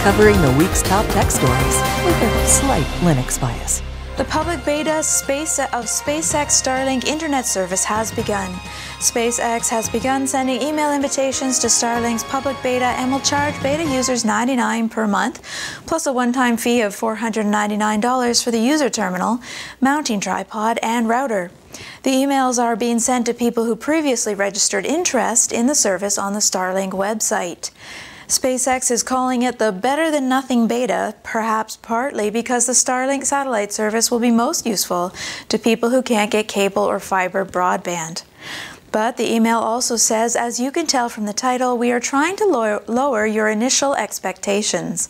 covering the week's top tech stories with a slight Linux bias. The public beta of SpaceX Starlink internet service has begun. SpaceX has begun sending email invitations to Starlink's public beta and will charge beta users $99 per month, plus a one-time fee of $499 for the user terminal, mounting tripod, and router. The emails are being sent to people who previously registered interest in the service on the Starlink website. SpaceX is calling it the better than nothing beta, perhaps partly because the Starlink satellite service will be most useful to people who can't get cable or fiber broadband. But the email also says, as you can tell from the title, we are trying to lower your initial expectations.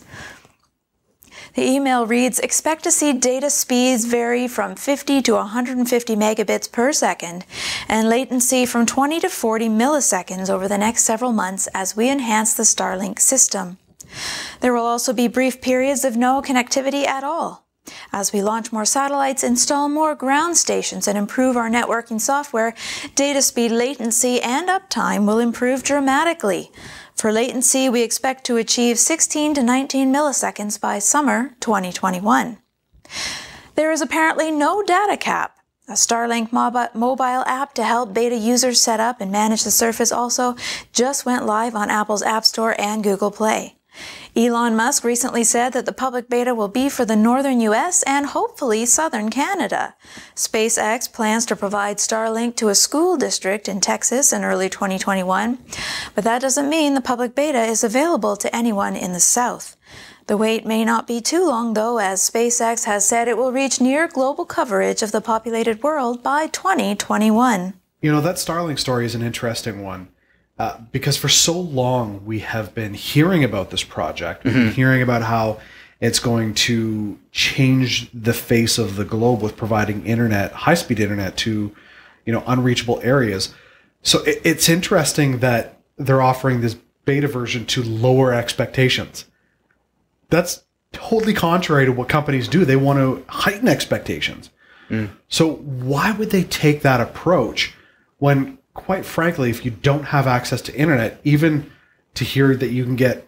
The email reads, expect to see data speeds vary from 50 to 150 megabits per second and latency from 20 to 40 milliseconds over the next several months as we enhance the Starlink system. There will also be brief periods of no connectivity at all. As we launch more satellites, install more ground stations, and improve our networking software, data speed, latency, and uptime will improve dramatically. For latency, we expect to achieve 16 to 19 milliseconds by summer 2021. There is apparently no data cap. A Starlink mobile app to help beta users set up and manage the service also just went live on Apple's App Store and Google Play. Elon Musk recently said that the public beta will be for the northern US and hopefully southern Canada. SpaceX plans to provide Starlink to a school district in Texas in early 2021, but that doesn't mean the public beta is available to anyone in the South. The wait may not be too long, though, as SpaceX has said it will reach near global coverage of the populated world by 2021. You know, that Starlink story is an interesting one. Because for so long we have been hearing about this project, hearing about how it's going to change the face of the globe with providing internet, high-speed internet to, unreachable areas. So it's interesting that they're offering this beta version to lower expectations. That's totally contrary to what companies do. They want to heighten expectations. So why would they take that approach when, quite frankly, if you don't have access to internet, even to hear that you can get,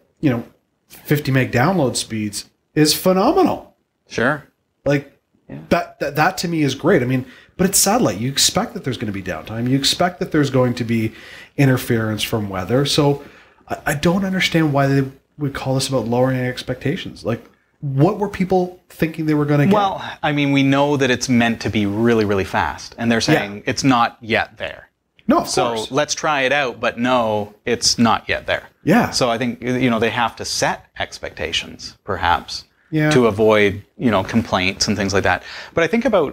50 meg download speeds is phenomenal. Sure. Like that to me is great. I mean, but it's satellite. You expect that there's going to be downtime. You expect that there's going to be interference from weather. So I don't understand why they would call this about lowering expectations. Like, what were people thinking they were going to get? Well, I mean, we know that it's meant to be really, really fast. And they're saying it's not yet there. No, of course. So let's try it out, but no, it's not yet there. Yeah. So I think, they have to set expectations, perhaps, to avoid, complaints and things like that. But I think about,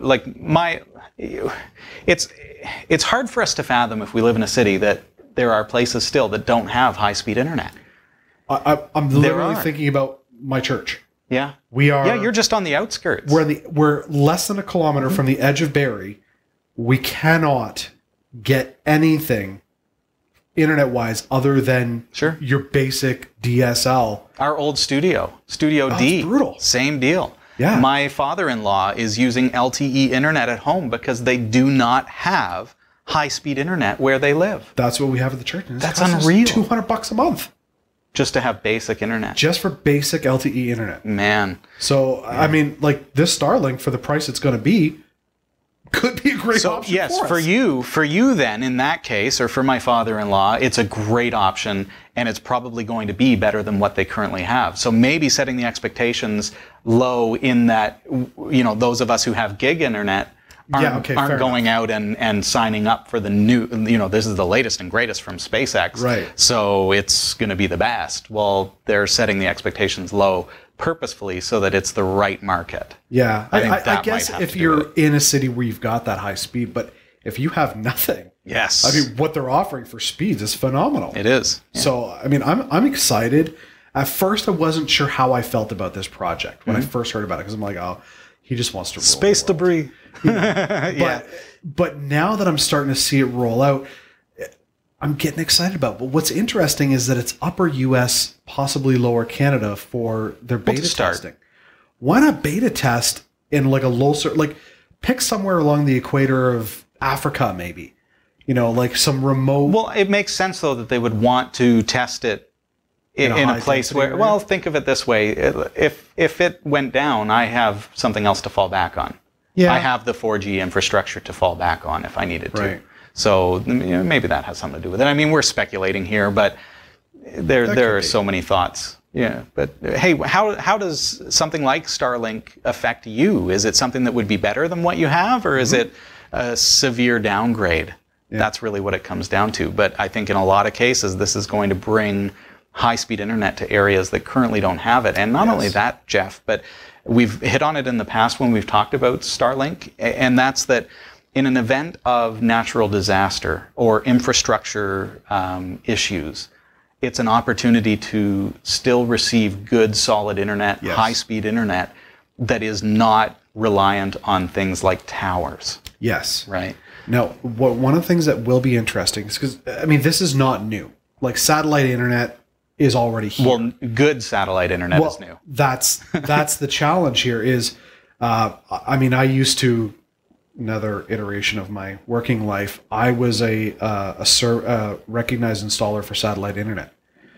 it's hard for us to fathom if we live in a city that there are places still that don't have high-speed internet. I'm literally thinking about my church. Yeah. We are. Yeah, you're just on the outskirts. We're less than a kilometer from the edge of Barrie. We cannot get anything internet-wise other than your basic DSL. Our old Studio D. It's brutal. Same deal. Yeah. My father-in-law is using LTE internet at home because they do not have high-speed internet where they live. That's what we have at the church. And that's unreal. $200 a month. Just to have basic internet. Just for basic LTE internet. Man. So, I mean, this Starlink, for the price it's going to be, could be a great option yes, for us. For you then, in that case, or for my father-in-law, it's a great option, and it's probably going to be better than what they currently have. So maybe setting the expectations low in that, those of us who have gig internet aren't going out and signing up for the new, this is the latest and greatest from SpaceX. Right. So it's going to be the best. Well, they're setting the expectations low purposefully so that it's the right market. Yeah. I guess if you're in a city where you've got that high speed, but if you have nothing, yes. I mean, what they're offering for speeds is phenomenal. It is. Yeah. So, I mean, I'm excited. At first, I wasn't sure how I felt about this project when I first heard about it, because I'm like, oh, he just wants to roll space debris. But now that I'm starting to see it roll out, I'm getting excited about it. But what's interesting is that it's upper US, possibly lower Canada for their beta testing. Why not beta test in a low, pick somewhere along the equator of Africa, maybe, some remote. Well, it makes sense though that they would want to test it in a place where, area? well, think of it this way. If it went down, I have something else to fall back on. Yeah. I have the 4G infrastructure to fall back on if I needed to. Right. So maybe that has something to do with it. I mean, we're speculating here, but there are so many thoughts. Yeah. But hey, how does something like Starlink affect you? Is it something that would be better than what you have, or is it a severe downgrade? Yeah. That's really what it comes down to. But I think in a lot of cases, this is going to bring high-speed internet to areas that currently don't have it. And not only that, Jeff, but we've hit on it in the past when we've talked about Starlink, and that's that in an event of natural disaster or infrastructure issues, it's an opportunity to still receive good, solid internet, high-speed internet that is not reliant on things like towers. Yes. Right. Now, one of the things that will be interesting is because, I mean, this is not new. Like, satellite internet is already here. Well, good satellite internet is new. That's the challenge here is, I mean, I used to, another iteration of my working life, I was a recognized installer for satellite internet.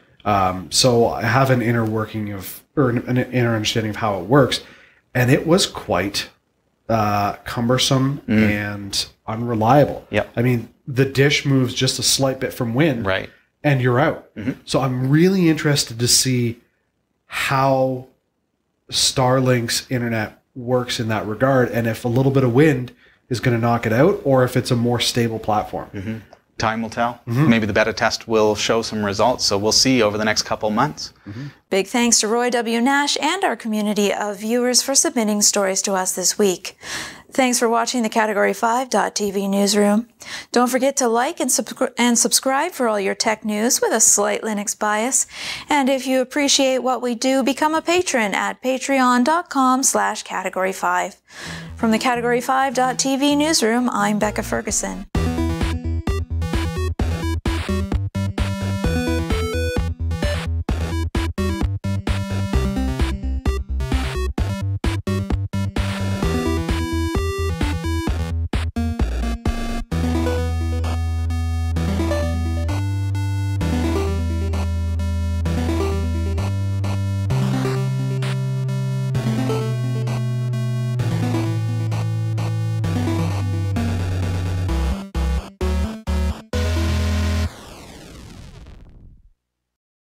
So I have an inner working of, or an inner understanding of how it works. And it was quite cumbersome and unreliable. Yep. I mean, the dish moves just a slight bit from wind. Right. And you're out. So I'm really interested to see how Starlink's internet works in that regard, and if a little bit of wind is going to knock it out, or if it's a more stable platform. Time will tell. Maybe the beta test will show some results, so we'll see over the next couple months. Big thanks to Roy W. Nash and our community of viewers for submitting stories to us this week. Thanks for watching the Category5.tv newsroom. Don't forget to like and subscribe for all your tech news with a slight Linux bias. And if you appreciate what we do, become a patron at patreon.com/Category5. From the Category5.tv newsroom, I'm Becca Ferguson.